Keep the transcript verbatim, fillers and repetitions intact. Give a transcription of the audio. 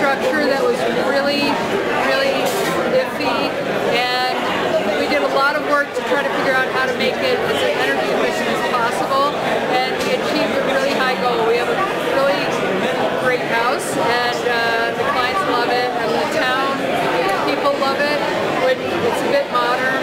structure that was really, really iffy, and we did a lot of work to try to figure out how to make it as energy efficient as possible, and we achieved a really high goal. We have a really great house, and uh, the clients love it, and the town people love it. It's a bit modern.